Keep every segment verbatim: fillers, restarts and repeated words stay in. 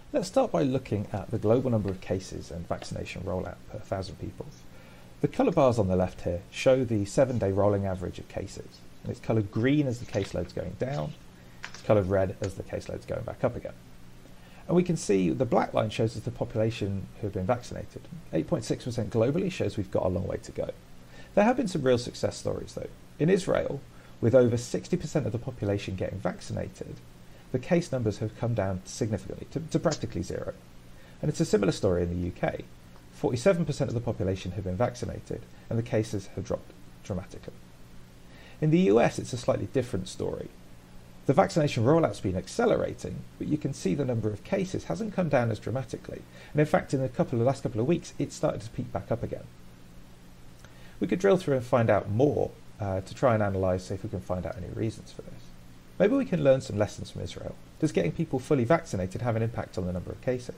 Let's start by looking at the global number of cases and vaccination rollout per one thousand people. The colour bars on the left here show the seven-day rolling average of cases. And it's coloured green as the caseload's going down, it's coloured red as the caseload's going back up again. And we can see the black line shows us the population who have been vaccinated. eight point six percent globally shows we've got a long way to go. There have been some real success stories though. In Israel, with over sixty percent of the population getting vaccinated, the case numbers have come down significantly to, to practically zero. And it's a similar story in the U K. forty-seven percent of the population have been vaccinated and the cases have dropped dramatically. In the U S, it's a slightly different story. The vaccination rollout's been accelerating, but you can see the number of cases hasn't come down as dramatically. And in fact, in the couple of last couple of weeks, it started to peak back up again. We could drill through and find out more uh, to try and analyse, see if we can find out any reasons for this. Maybe we can learn some lessons from Israel. Does getting people fully vaccinated have an impact on the number of cases?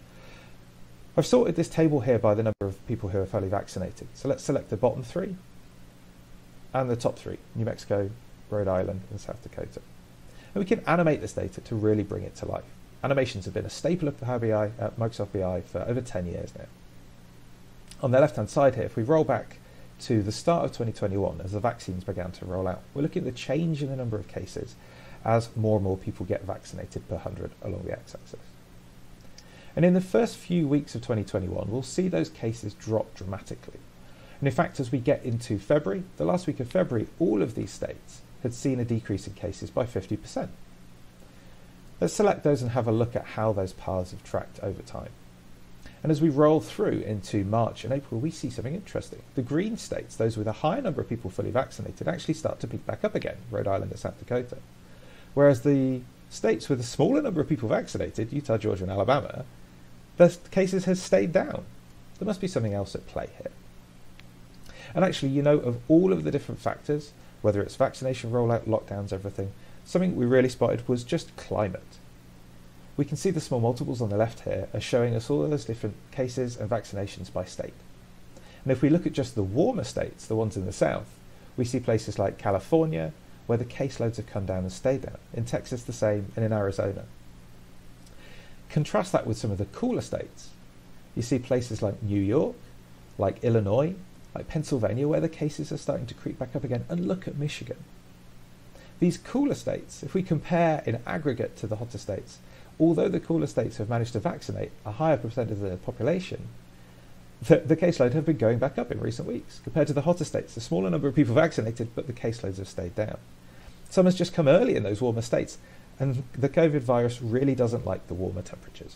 I've sorted this table here by the number of people who are fully vaccinated. So let's select the bottom three and the top three, New Mexico, Rhode Island and South Dakota. And we can animate this data to really bring it to life. Animations have been a staple of Power B I, uh, Microsoft B I for over ten years now. On the left-hand side here, if we roll back to the start of twenty twenty-one, as the vaccines began to roll out, we're looking at the change in the number of cases as more and more people get vaccinated per one hundred along the x-axis. And in the first few weeks of twenty twenty-one, we'll see those cases drop dramatically. And in fact, as we get into February, the last week of February, all of these states had seen a decrease in cases by fifty percent. Let's select those and have a look at how those paths have tracked over time. And as we roll through into March and April, we see something interesting. The green states, those with a higher number of people fully vaccinated, actually start to peak back up again, Rhode Island and South Dakota. Whereas the states with a smaller number of people vaccinated, Utah, Georgia and Alabama, the cases have stayed down. There must be something else at play here. And actually, you know, of all of the different factors, whether it's vaccination rollout, lockdowns, everything, something we really spotted was just climate. We can see the small multiples on the left here are showing us all of those different cases and vaccinations by state. And if we look at just the warmer states, the ones in the south, we see places like California, where the caseloads have come down and stayed down. In Texas the same, and in Arizona. Contrast that with some of the cooler states. You see places like New York, like Illinois, like Pennsylvania, where the cases are starting to creep back up again, and look at Michigan. These cooler states, if we compare in aggregate to the hotter states, although the cooler states have managed to vaccinate a higher percent of the population, the, the caseload have been going back up in recent weeks. Compared to the hotter states, the smaller number of people vaccinated, but the caseloads have stayed down. Summer's just come early in those warmer states, and the COVID virus really doesn't like the warmer temperatures.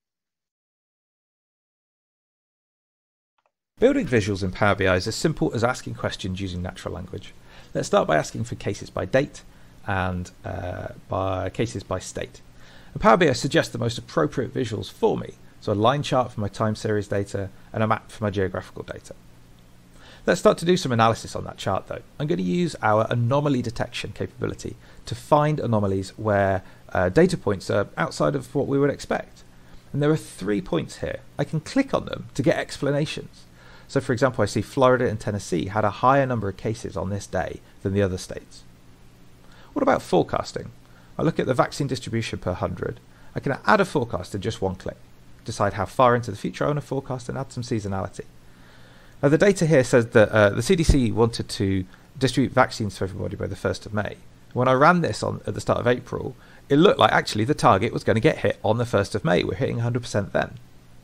Building visuals in Power B I is as simple as asking questions using natural language. Let's start by asking for cases by date and uh, by cases by state. And Power B I suggests the most appropriate visuals for me, so a line chart for my time series data and a map for my geographical data. Let's start to do some analysis on that chart though. I'm going to use our anomaly detection capability to find anomalies where uh, data points are outside of what we would expect. And there are three points here. I can click on them to get explanations. So for example, I see Florida and Tennessee had a higher number of cases on this day than the other states. What about forecasting? I look at the vaccine distribution per one hundred. I can add a forecast in just one click, decide how far into the future I want to forecast and add some seasonality. Now the data here says that uh, the C D C wanted to distribute vaccines to everybody by the first of May. When I ran this on at the start of April, it looked like actually the target was going to get hit on the first of May. We're hitting one hundred percent then.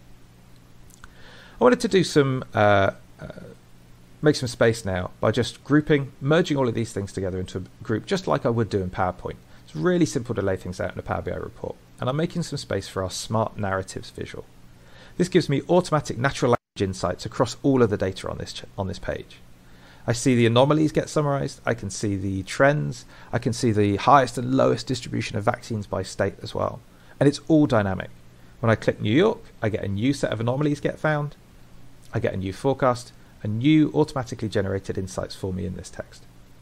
I wanted to do some, uh, uh, make some space now by just grouping, merging all of these things together into a group, just like I would do in PowerPoint. It's really simple to lay things out in a Power B I report. And I'm making some space for our smart narratives visual. This gives me automatic natural language insights across all of the data on this, on this page. I see the anomalies get summarized. I can see the trends. I can see the highest and lowest distribution of vaccines by state as well. And it's all dynamic. When I click New York, I get a new set of anomalies get found. I get a new forecast, and new automatically generated insights for me in this text.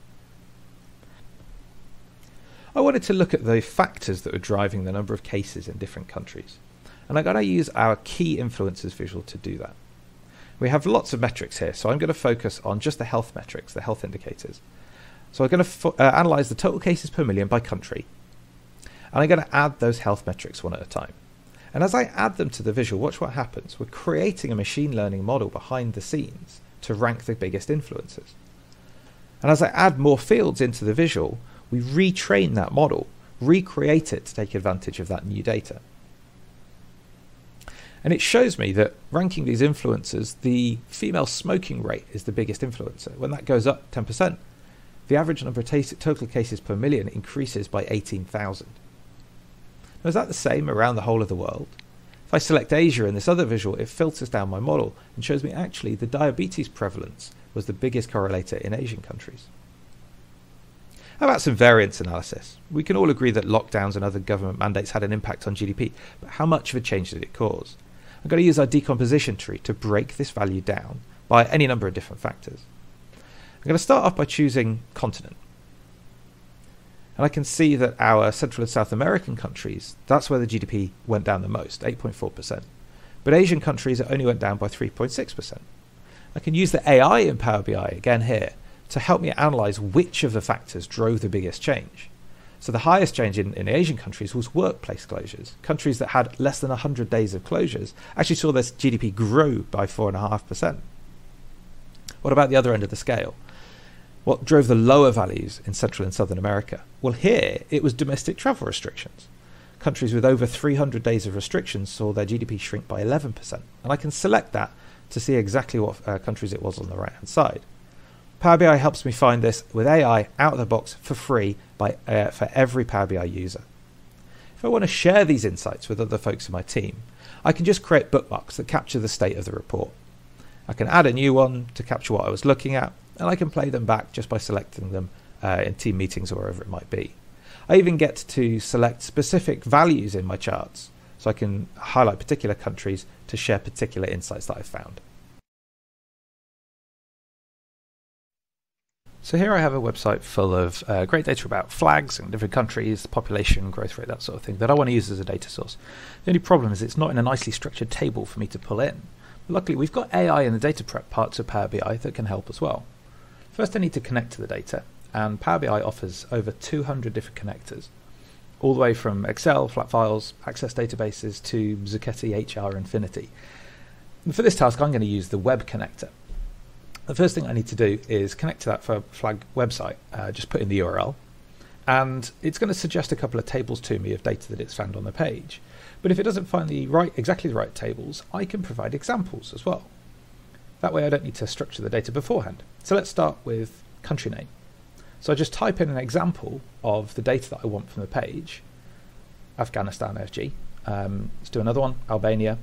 I wanted to look at the factors that are driving the number of cases in different countries. And I'm going to use our key influencers visual to do that. We have lots of metrics here, so I'm going to focus on just the health metrics, the health indicators. So I'm going to uh, analyze the total cases per million by country. And I'm going to add those health metrics one at a time. And as I add them to the visual, watch what happens. We're creating a machine learning model behind the scenes to rank the biggest influencers. And as I add more fields into the visual, we retrain that model, recreate it to take advantage of that new data. And it shows me that ranking these influencers, the female smoking rate is the biggest influencer. When that goes up ten percent, the average number of total cases per million increases by eighteen thousand. Now, is that the same around the whole of the world? If I select Asia in this other visual, it filters down my model and shows me actually the diabetes prevalence was the biggest correlator in Asian countries. How about some variance analysis? We can all agree that lockdowns and other government mandates had an impact on G D P, but how much of a change did it cause? I'm going to use our decomposition tree to break this value down by any number of different factors. I'm going to start off by choosing continent. And I can see that our Central and South American countries, that's where the G D P went down the most, eight point four percent. But Asian countries, it only went down by three point six percent. I can use the A I in Power B I again here to help me analyze which of the factors drove the biggest change. So the highest change in, in Asian countries was workplace closures. Countries that had less than one hundred days of closures actually saw their G D P grow by four point five percent. What about the other end of the scale? What drove the lower values in Central and Southern America? Well, here it was domestic travel restrictions. Countries with over three hundred days of restrictions saw their G D P shrink by eleven percent. And I can select that to see exactly what uh, countries it was on the right hand side. Power B I helps me find this with A I out of the box for free by, uh, for every Power B I user. If I want to share these insights with other folks in my team, I can just create bookmarks that capture the state of the report. I can add a new one to capture what I was looking at, and I can play them back just by selecting them uh, in team meetings or wherever it might be. I even get to select specific values in my charts, so I can highlight particular countries to share particular insights that I've found. So here I have a website full of uh, great data about flags and different countries, population, growth rate, that sort of thing, that I want to use as a data source. The only problem is it's not in a nicely structured table for me to pull in. But luckily, we've got A I in the data prep parts of Power B I that can help as well. First, I need to connect to the data, and Power B I offers over two hundred different connectors, all the way from Excel, flat files, Access databases to Zucchetti H R Infinity. And for this task, I'm going to use the web connector. The first thing I need to do is connect to that flag website, uh, just put in the U R L, and it's going to suggest a couple of tables to me of data that it's found on the page. But if it doesn't find the right, exactly the right tables, I can provide examples as well. That way I don't need to structure the data beforehand. So let's start with country name. So I just type in an example of the data that I want from the page, Afghanistan, A F G. Um, let's do another one, Albania.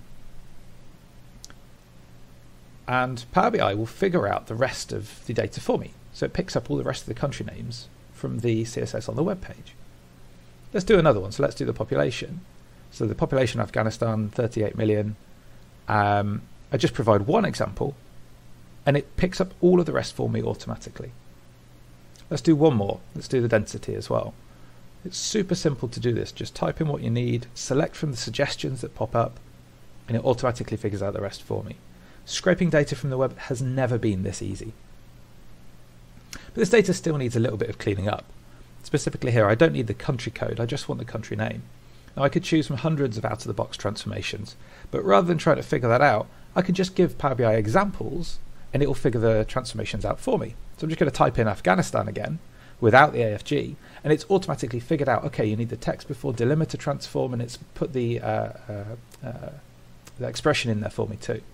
And Power B I will figure out the rest of the data for me. So it picks up all the rest of the country names from the C S S on the web page. Let's do another one. So let's do the population. So the population of Afghanistan, thirty-eight million. Um, I just provide one example, and it picks up all of the rest for me automatically. Let's do one more. Let's do the density as well. It's super simple to do this. Just type in what you need, select from the suggestions that pop up, and it automatically figures out the rest for me. Scraping data from the web has never been this easy. But this data still needs a little bit of cleaning up. Specifically here, I don't need the country code, I just want the country name. Now I could choose from hundreds of out-of-the-box transformations, but rather than trying to figure that out, I could just give Power B I examples and it will figure the transformations out for me. So I'm just going to type in Afghanistan again, without the A F G, and it's automatically figured out, okay, you need the text before delimiter transform, and it's put the, uh, uh, uh, the expression in there for me too.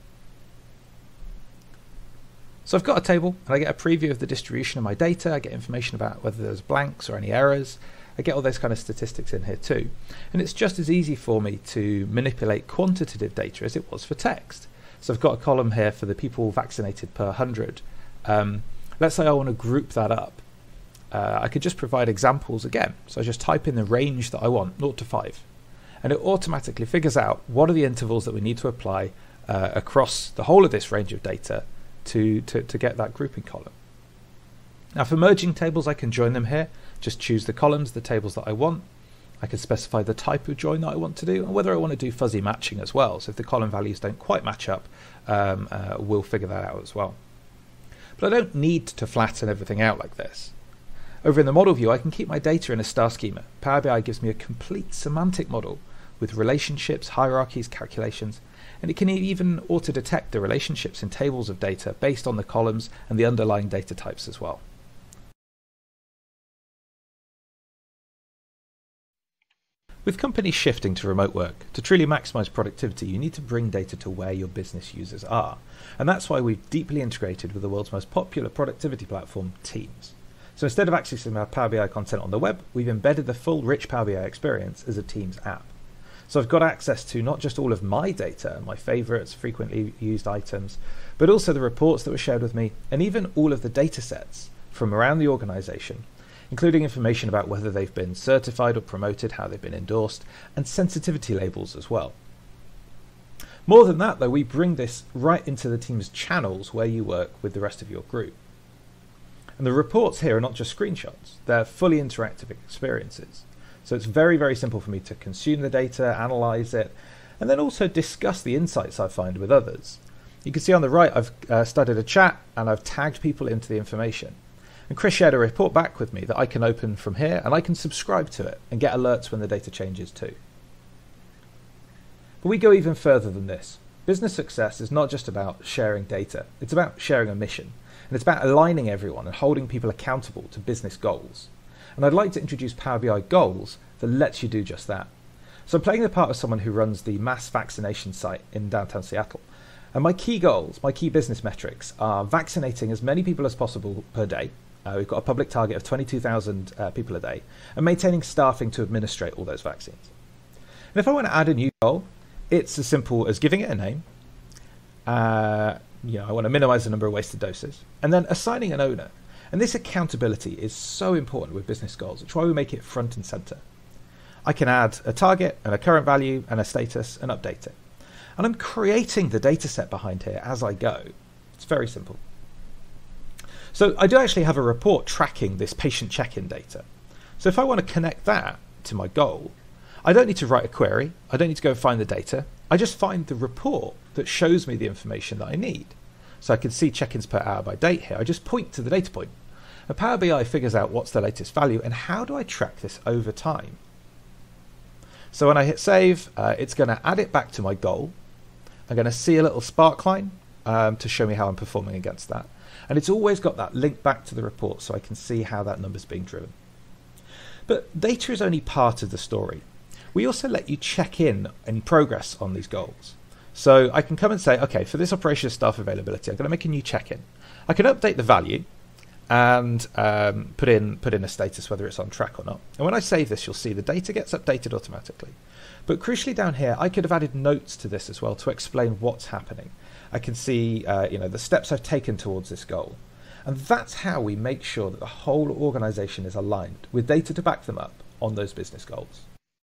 So I've got a table and I get a preview of the distribution of my data. I get information about whether there's blanks or any errors. I get all those kind of statistics in here too. And it's just as easy for me to manipulate quantitative data as it was for text. So I've got a column here for the people vaccinated per one hundred. Um, let's say I want to group that up. Uh, I could just provide examples again. So I just type in the range that I want, zero to five. And it automatically figures out what are the intervals that we need to apply uh, across the whole of this range of data To, to, to get that grouping column. Now for merging tables, I can join them here. Just choose the columns, the tables that I want. I can specify the type of join that I want to do and whether I want to do fuzzy matching as well. So if the column values don't quite match up, um, uh, we'll figure that out as well. But I don't need to flatten everything out like this. Over in the model view, I can keep my data in a star schema. Power B I gives me a complete semantic model with relationships, hierarchies, calculations, and it can even auto-detect the relationships in tables of data based on the columns and the underlying data types as well. With companies shifting to remote work, to truly maximize productivity, you need to bring data to where your business users are. And that's why we've deeply integrated with the world's most popular productivity platform, Teams. So instead of accessing our Power B I content on the web, we've embedded the full rich Power B I experience as a Teams app. So I've got access to not just all of my data, my favorites, frequently used items, but also the reports that were shared with me, and even all of the data sets from around the organization, including information about whether they've been certified or promoted, how they've been endorsed, and sensitivity labels as well. More than that, though, we bring this right into the Teams channels where you work with the rest of your group. And the reports here are not just screenshots, they're fully interactive experiences. So it's very, very simple for me to consume the data, analyze it, and then also discuss the insights I find with others. You can see on the right, I've uh, started a chat and I've tagged people into the information. And Chris shared a report back with me that I can open from here and I can subscribe to it and get alerts when the data changes too. But we go even further than this. Business success is not just about sharing data, it's about sharing a mission. And it's about aligning everyone and holding people accountable to business goals. And I'd like to introduce Power B I Goals that lets you do just that. So I'm playing the part of someone who runs the mass vaccination site in downtown Seattle. And my key goals, my key business metrics are vaccinating as many people as possible per day. Uh, we've got a public target of twenty-two thousand uh, people a day, and maintaining staffing to administrate all those vaccines. And if I want to add a new goal, it's as simple as giving it a name. Uh, you know, I want to minimize the number of wasted doses, and then assigning an owner. And this accountability is so important with business goals. It's why we make it front and center. I can add a target and a current value and a status and update it. And I'm creating the data set behind here as I go. It's very simple. So I do actually have a report tracking this patient check-in data. So if I want to connect that to my goal, I don't need to write a query. I don't need to go find the data. I just find the report that shows me the information that I need. So I can see check-ins per hour by date here. I just point to the data point. And Power B I figures out what's the latest value and how do I track this over time. So when I hit save, uh, it's going to add it back to my goal. I'm going to see a little spark line um, to show me how I'm performing against that. And it's always got that link back to the report so I can see how that number's being driven. But data is only part of the story. We also let you check in any progress on these goals. So I can come and say, okay, for this operation staff availability, I'm going to make a new check-in. I can update the value and um, put in put in a status whether it's on track or not. And when I save this, you'll see the data gets updated automatically. But crucially down here, I could have added notes to this as well to explain what's happening. I can see uh, you know, the steps I've taken towards this goal. And that's how we make sure that the whole organization is aligned with data to back them up on those business goals.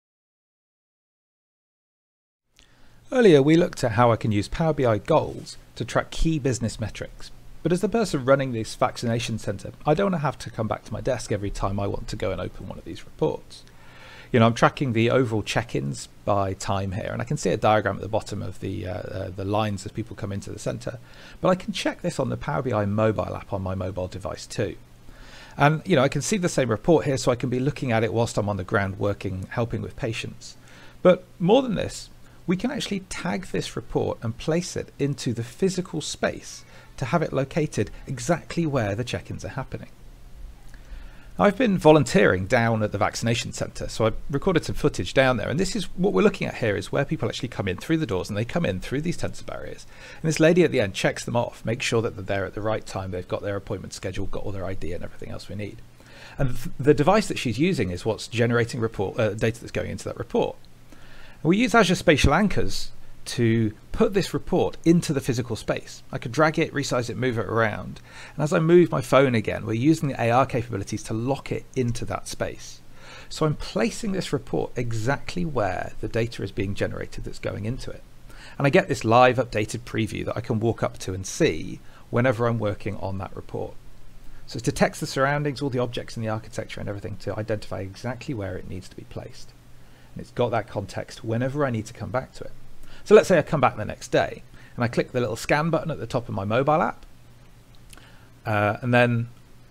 Earlier, we looked at how I can use Power B I Goals to track key business metrics. But as the person running this vaccination center, I don't want to have to come back to my desk every time I want to go and open one of these reports. You know, I'm tracking the overall check-ins by time here, and I can see a diagram at the bottom of the, uh, uh, the lines as people come into the center. But I can check this on the Power B I mobile app on my mobile device too. And, you know, I can see the same report here, so I can be looking at it whilst I'm on the ground working, helping with patients. But more than this, we can actually tag this report and place it into the physical space to have it located exactly where the check-ins are happening. I've been volunteering down at the vaccination centre, so I recorded some footage down there, and this is what we're looking at here is where people actually come in through the doors, and they come in through these tensor barriers. And this lady at the end checks them off, makes sure that they're there at the right time, they've got their appointment scheduled, got all their I D and everything else we need. And th the device that she's using is what's generating report uh, data that's going into that report. And we use Azure Spatial Anchors to put this report into the physical space. I could drag it, resize it, move it around. And as I move my phone again, we're using the A R capabilities to lock it into that space. So I'm placing this report exactly where the data is being generated that's going into it. And I get this live updated preview that I can walk up to and see whenever I'm working on that report. So it detects the surroundings, all the objects in the architecture and everything to identify exactly where it needs to be placed. And it's got that context whenever I need to come back to it. So let's say I come back the next day and I click the little scan button at the top of my mobile app, uh, and then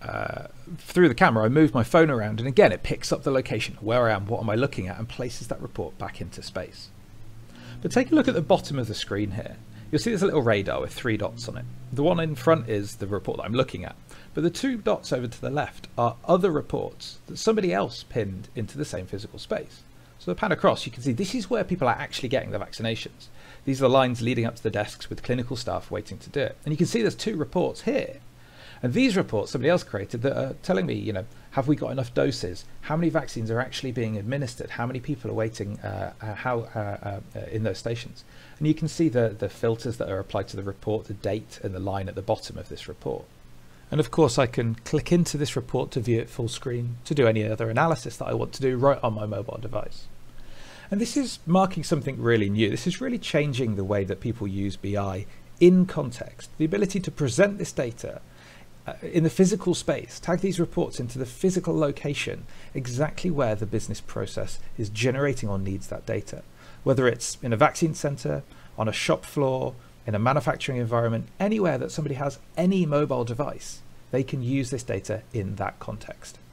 uh, through the camera, I move my phone around, and again, it picks up the location, where I am, what am I looking at, and places that report back into space. But take a look at the bottom of the screen here. You'll see there's a little radar with three dots on it. The one in front is the report that I'm looking at, but the two dots over to the left are other reports that somebody else pinned into the same physical space. So the pan across, you can see this is where people are actually getting the vaccinations. These are the lines leading up to the desks with clinical staff waiting to do it. And you can see there's two reports here. And these reports somebody else created that are telling me, you know, have we got enough doses? How many vaccines are actually being administered? How many people are waiting uh, how, uh, uh, in those stations? And you can see the, the filters that are applied to the report, the date and the line at the bottom of this report. And of course, I can click into this report to view it full screen, to do any other analysis that I want to do right on my mobile device. And this is marking something really new. This is really changing the way that people use B I in context. The ability to present this data uh, in the physical space, tag these reports into the physical location, exactly where the business process is generating or needs that data. Whether it's in a vaccine center, on a shop floor, in a manufacturing environment, anywhere that somebody has any mobile device, they can use this data in that context.